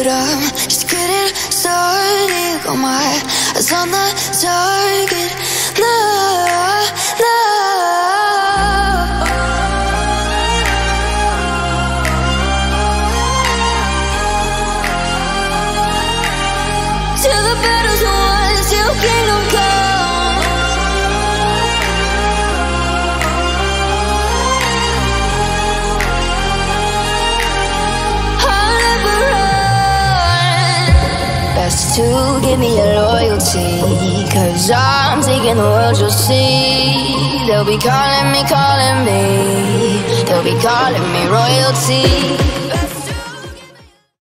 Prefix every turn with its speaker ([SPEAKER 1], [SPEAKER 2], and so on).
[SPEAKER 1] but I'm just getting started. Got my eyes on the target. No, no. Till the battle's won, till kingdom come. I'll never run. Best to give me your loyalty, 'cause I'm taking the world, you'll see. They'll be calling me, they'll be calling me royalty.